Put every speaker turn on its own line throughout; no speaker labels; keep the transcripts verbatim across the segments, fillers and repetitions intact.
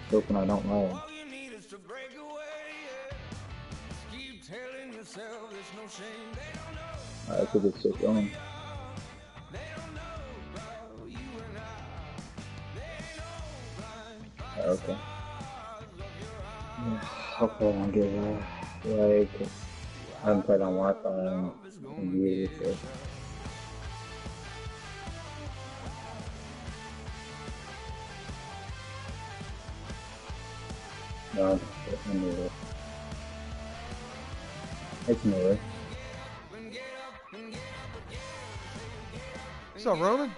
hoping I don't lie. Alright, so this shit going. Okay. Hopefully I don't get uh, like I haven't played on Wi-Fi in years. So. No, it's newer. It's newer.
What's up, Ronan?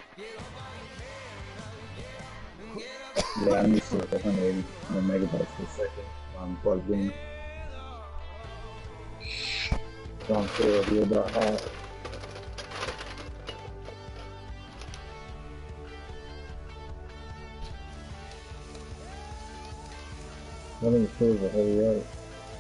Yeah, I'm used to one hundred eighty megabytes per second. I'm plugged in. So I'm sure it'll be about half. One of the tools will hurry up.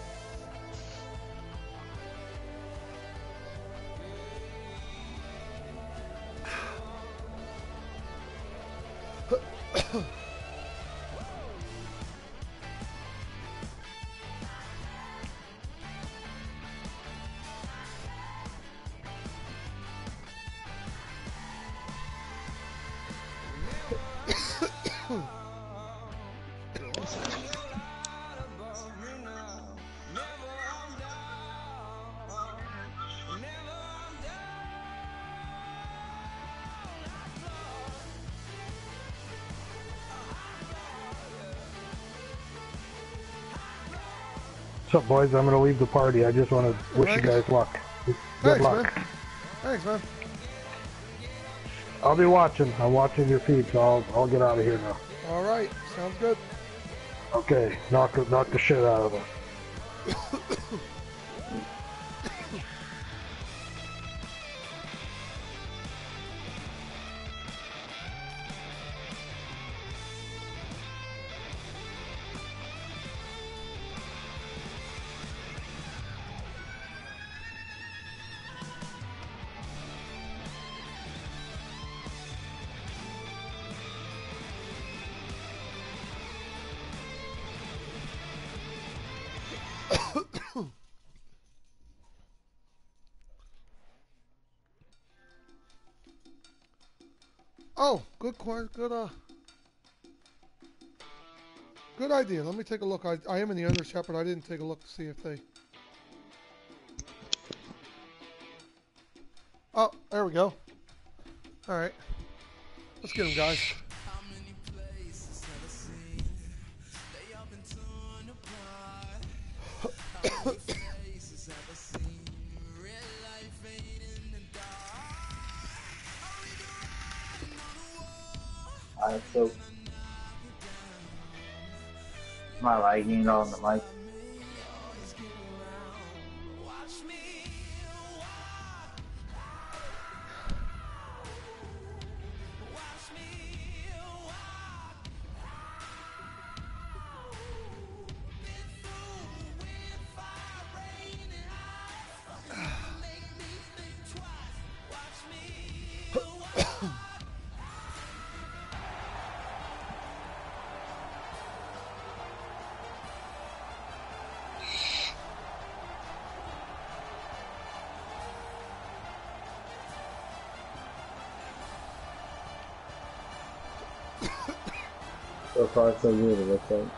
What's up, boys? I'm going to leave the party. I just want to wish
Thanks.
you guys luck. Good
Thanks,
luck.
man. Thanks, man.
I'll be watching. I'm watching your feed, so I'll, I'll get out of here now.
All right. Sounds good.
Okay. Knock, knock the shit out of them.
Oh, good, good, uh, good idea. Let me take a look. I, I am in the under shepherd. I didn't take a look to see if they. Oh, there we go. All right, let's get them, guys.
Alright, so my lagging on the mic. So far, so good, it looks like.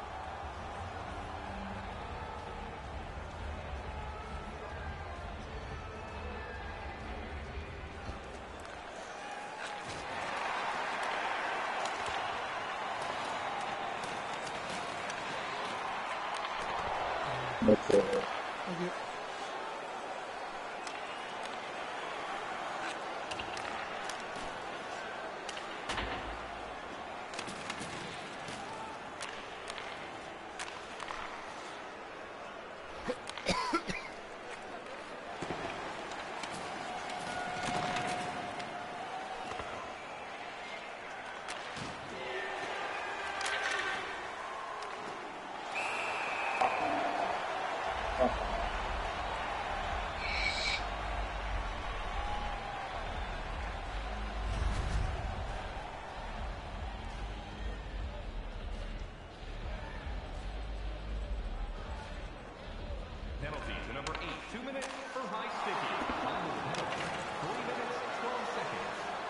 That's it.
Thank you.
Two minutes for high sticky. Time of the penalty. Three minutes, twelve seconds.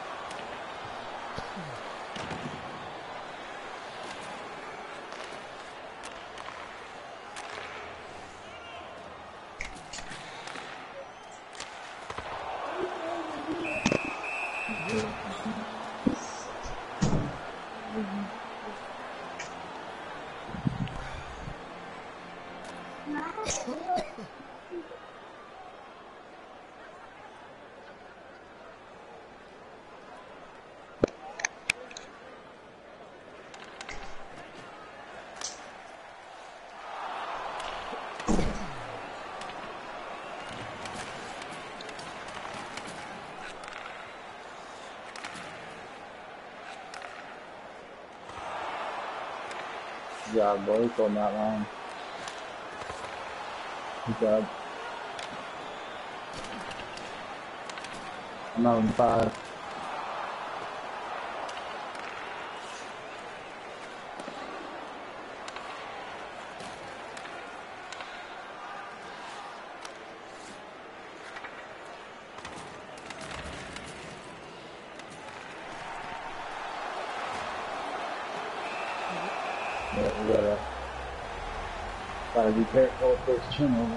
Good job, boys. Going that long. Good job. I'm out in five. Yeah, we gotta, gotta be careful with those turnovers.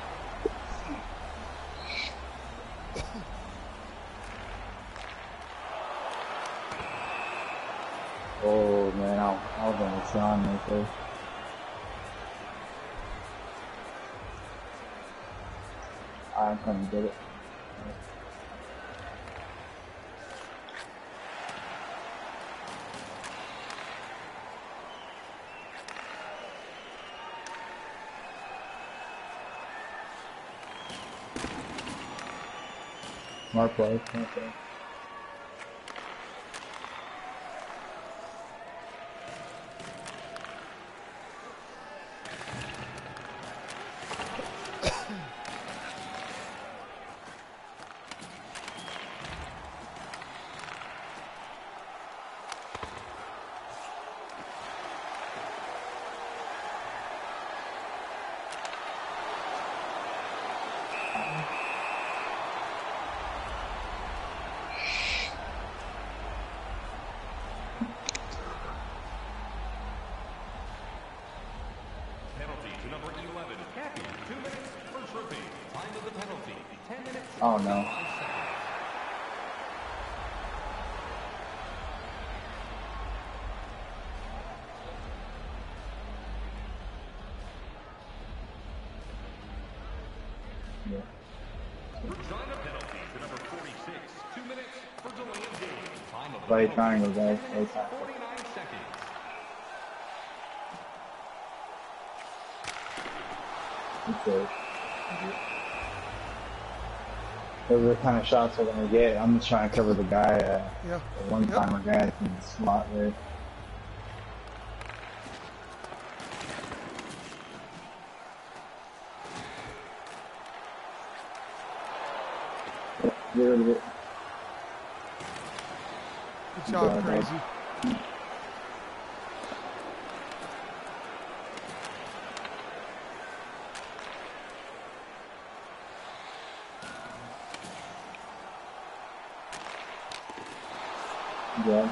Oh man, I, I was on the sun right there. I'm gonna get it. Smart play, smart play. Oh no. Yeah. Play triangle, guys. Play triangle. Okay. Those are the kind of shots we're gonna get. I'm just trying to cover the guy. Uh,
Yeah.
the one
Yep.
timer guy in the slot there. Get rid of it.
Good job,
Yeah,
Crazy.
Yeah.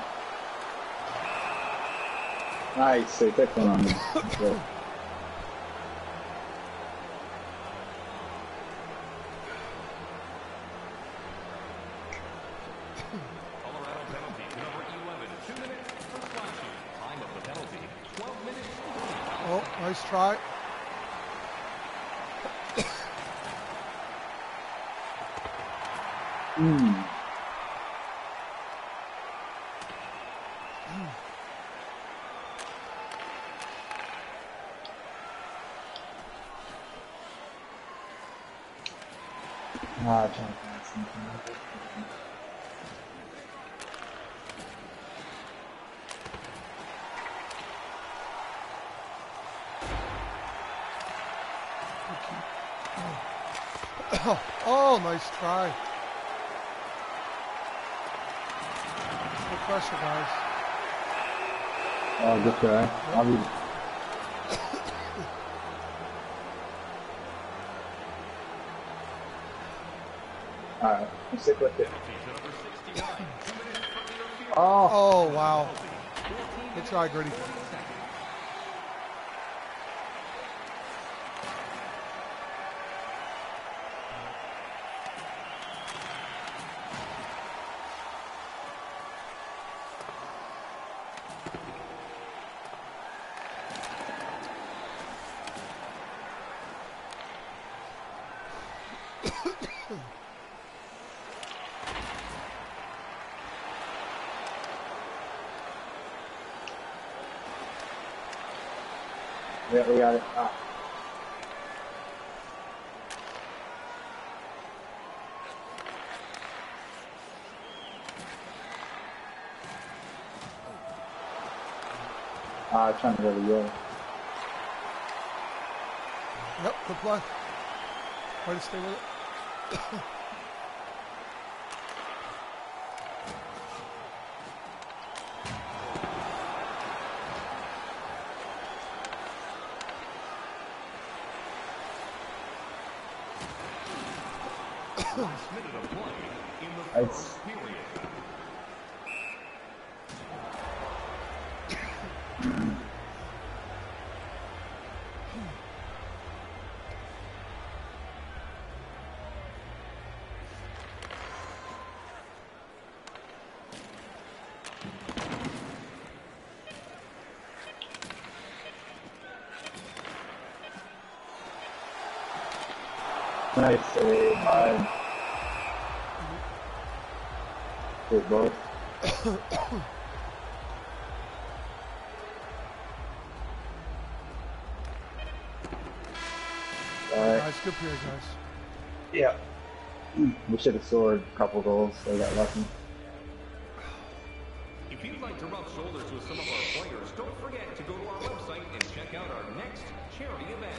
Nice. They took one on me. Good.
Oh, nice try.
Mm. Ah, trying to find something.
Oh, oh, nice try. No pressure, guys.
Oh, good try. I'll be. Alright, I'm sick with it.
Penalty to number sixty-nine. Two minutes from interference.
Oh!
Oh, wow.
fourteen
Good try, Gritty.
forty seconds.
Yeah, we got it. Ah. Ah, I'm trying to really go.
Yep, good play. Try to stay with it.
Last minute of play in the
It's-
first period.
Nice save, bud. Good both. Alright.
Nice, good period, guys.
Yeah. We should have scored a couple goals, so we got lucky.
If you'd like to rub shoulders with some of our players, don't forget to go to our website and check out our next charity event.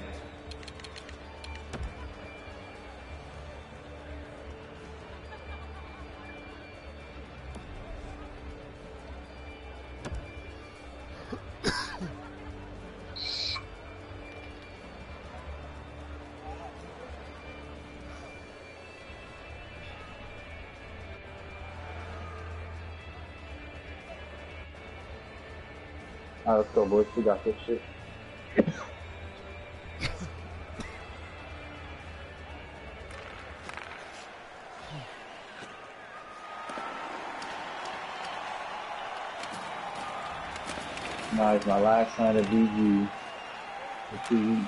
Alright, let's go, boys. We got this shit. Nice, my last night of V G. For two weeks.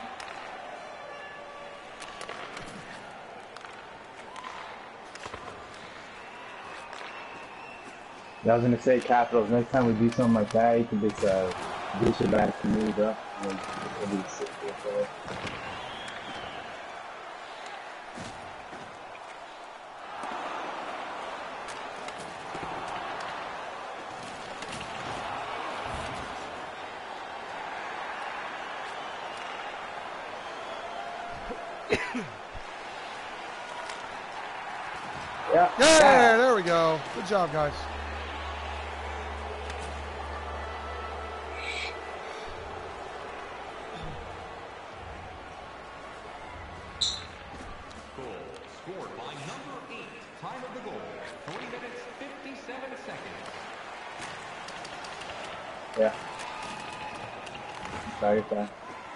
Yeah, I was gonna say, Capitals, next time we do something like that, you can just uh, dish it back to me, bro. And then it'll be sick for it. Yeah.
Yeah, there we go. Good job, guys.
Goal scored by number eight. Time of the goal, three minutes, fifty-seven seconds.
Yeah. Sorry, sorry.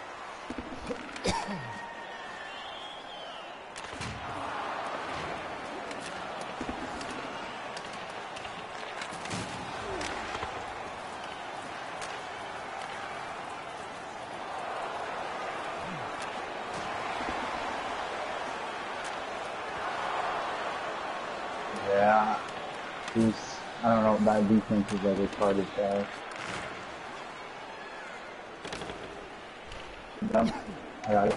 Yeah. He's, I don't know, that defense is like retarded fast. Dump. I got it.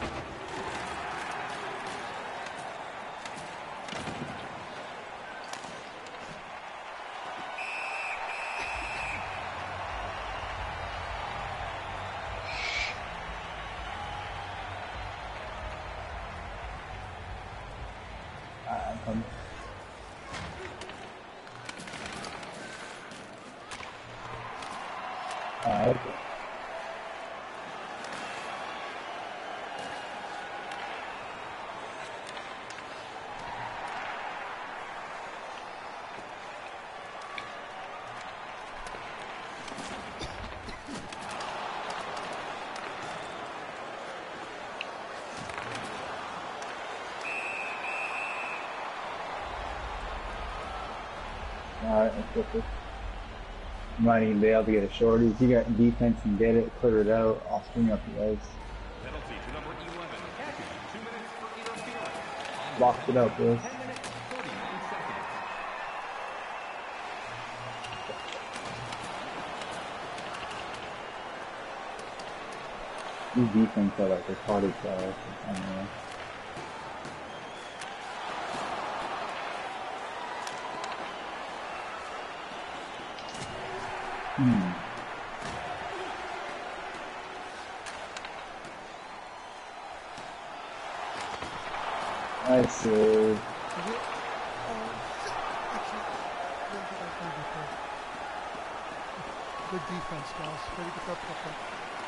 Alright, I'm coming. Alright. Alright, let's get this. Might even be able to get a shorties. You got defense and get it, clear it out. I'll swing up the ice.
Penalty to number eleven. Happy. Two minutes for interference.
Box it out, boys.
ten minutes, forty-nine seconds.
These defense are like retarded players. I don't know. Hmm. I see.
Is it? Oh, actually, where did I find it there? Good defense, guys. Way to get that puck up.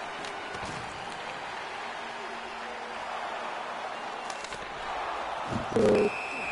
So,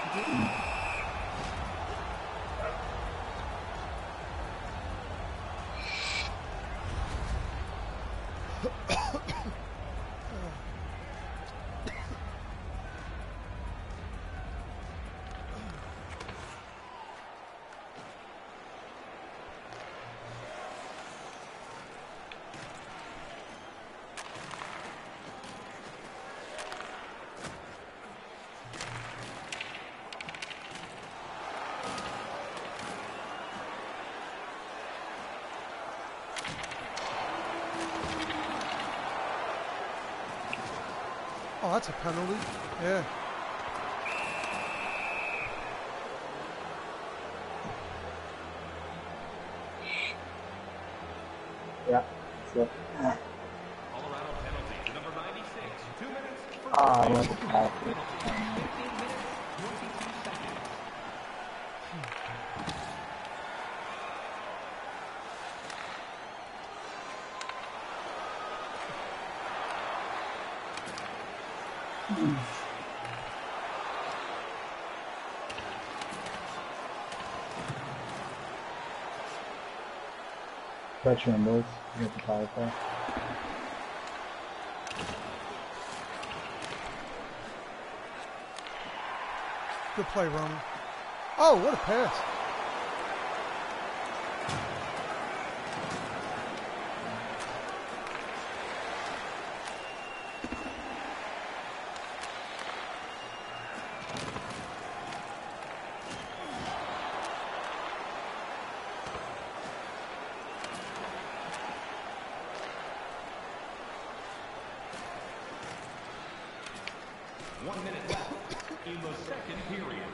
Oh, that's a penalty. Yeah.
yeah. So,
Colorado penalty to number ninety-six. Two minutes for
ah, I want to pass it.
penalty. fifteen minutes, twenty-two seconds.
Pressure on boys. You got the power play.
Good play, Roman. Oh, what a pass.
One minute left in the second period.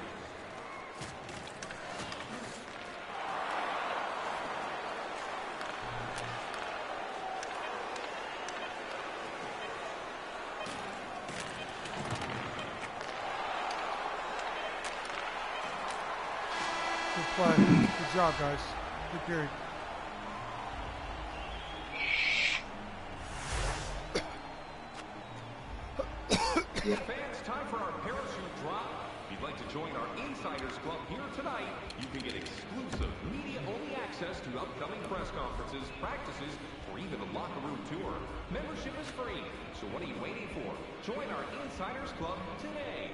Good play. Good job, guys. Good period.
Fans, time for our parachute drop. If you'd like to join our Insiders Club here tonight, you can get exclusive media-only access to upcoming press conferences, practices, or even a locker room tour. Membership is free, so what are you waiting for? Join our Insiders Club today.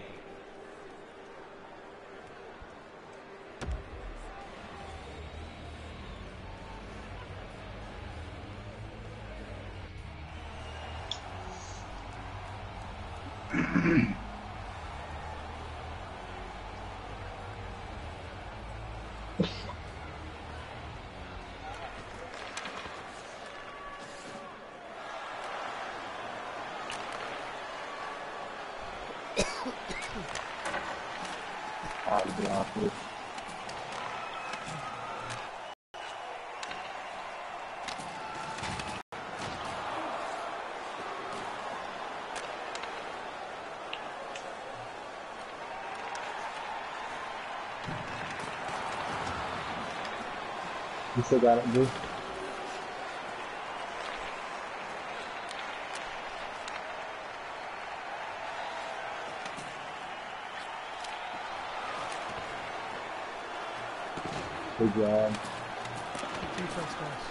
I'll be off with. You still got it, dude? Good job.
Good defense, guys.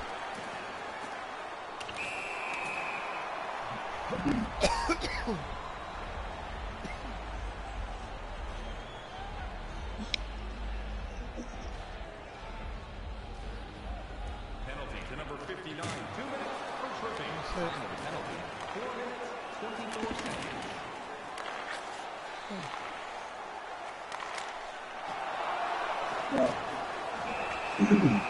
it.
Time of the penalty, four minutes, twenty-four seconds.
Yeah.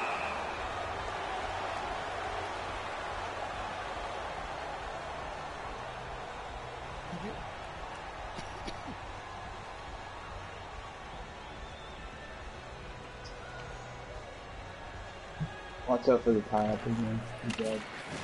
Watch out for the tie up again. Good job.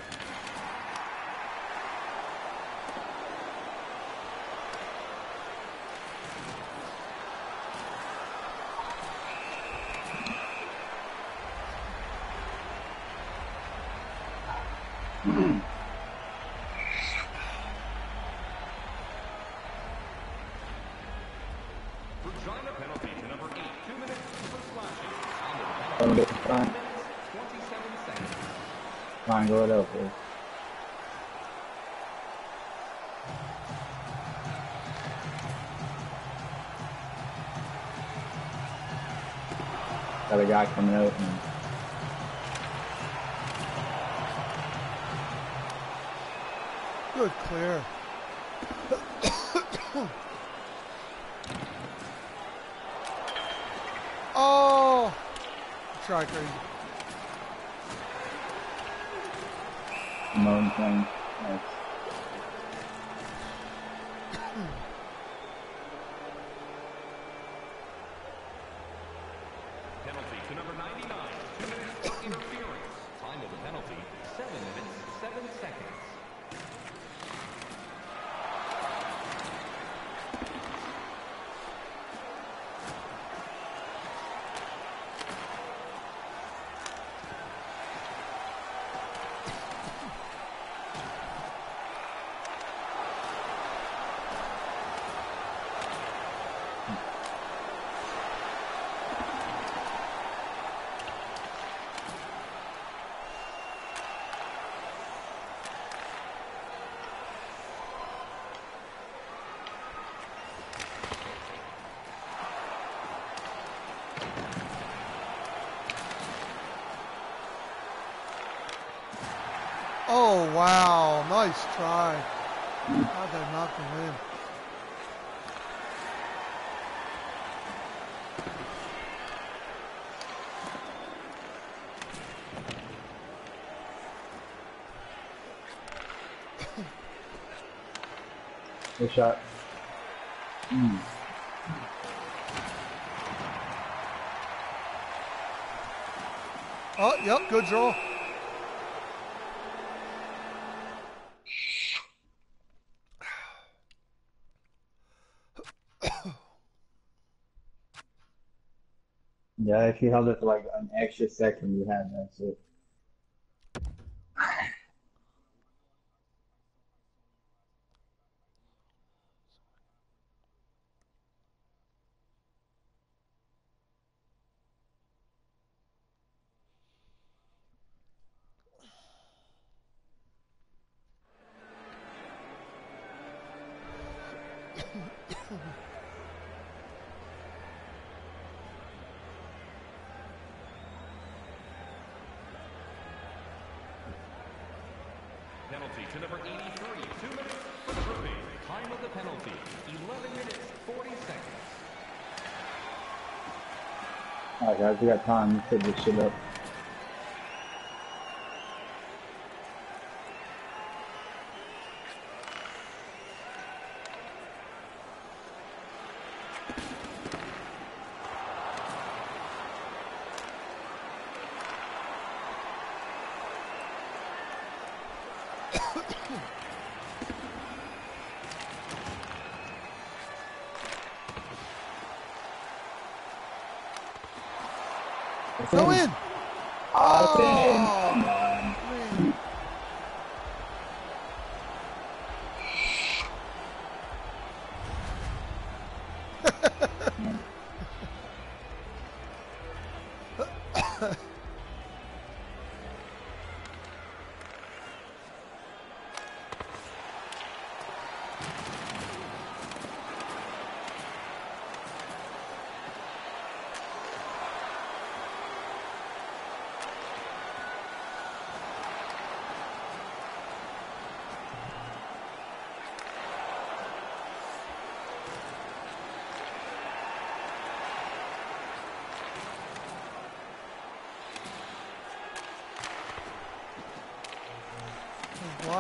Regina penalty to number eight, two minutes for slashing. Time of the
Don't
penalty,
get the
one
time.
minute, twenty-seven seconds.
Fine, go it up, please. Got a guy coming out and
Good clear. Oh! Try crazy.
moan thing. Nice.
Penalty to number ninety-nine. Two minutes for interference. Time of the penalty, seven minutes, seven seconds.
Oh, wow. Nice try. How'd that knock him in?
Good shot. Mm.
Oh, yep, good draw.
Yeah, if you held it for like an extra second, you had that shit.
Penalty to number eighty-three. Two minutes for tripping. Time of the penalty, eleven minutes, forty seconds.
Alright guys, we got time. Let's set this shit up.
Go in.
Oh,
Oh,
come on.
man.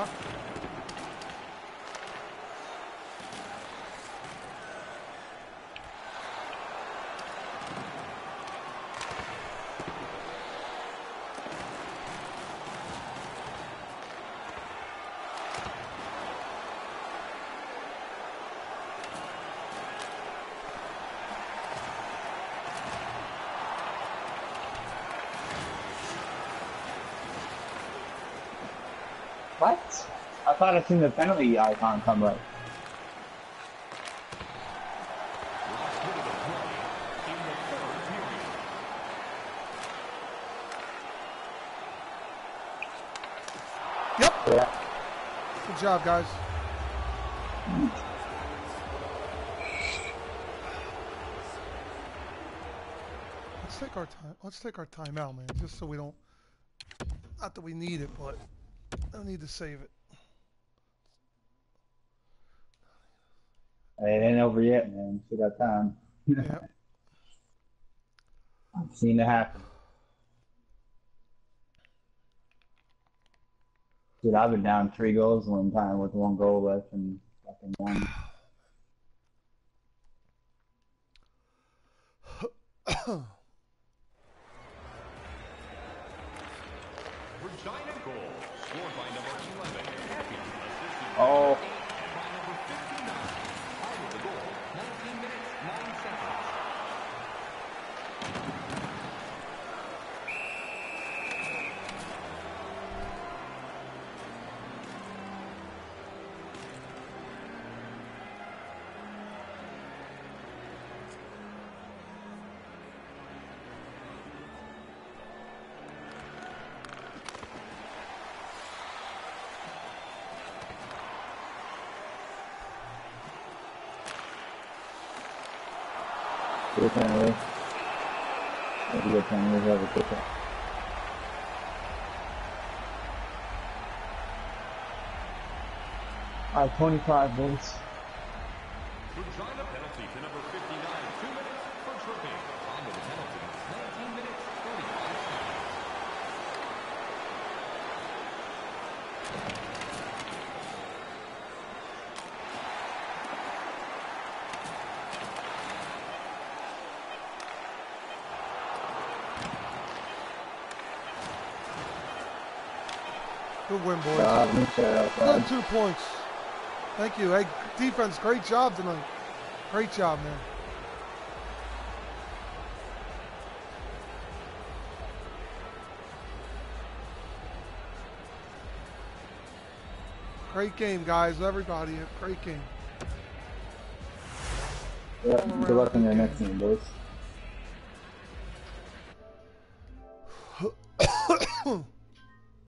shot.
What? I thought I seen the penalty icon come up.
Yep.
Yeah.
Good job, guys. Let's take our time. Let's take our time out, man, just so we don't. Not that we need it, but I don't need to save it.
It ain't over yet, man. Still got time.
Yeah.
I've seen it happen. Dude, I've been down three goals one time with one goal left and fucking one.
Regina goal, scored by number eleven, Happy, assisted
Oh.
by number fifty-nine. Time of the goal, nineteen minutes, nine seconds.
Good penalty. That's a good penalty. Have a good one. All right, twenty-five, boys.
Regina penalty to number fifty-nine, two minutes for tripping. Time of the penalty, nineteen minutes, thirty-five seconds.
Good win, boys.
Uh, me shut up,
Good
bud.
two points. Thank you. Hey, defense, great job tonight. Great job, man. Great game, guys. Everybody, great game.
Yeah,
All
good luck
around
in your
good
next game, boys.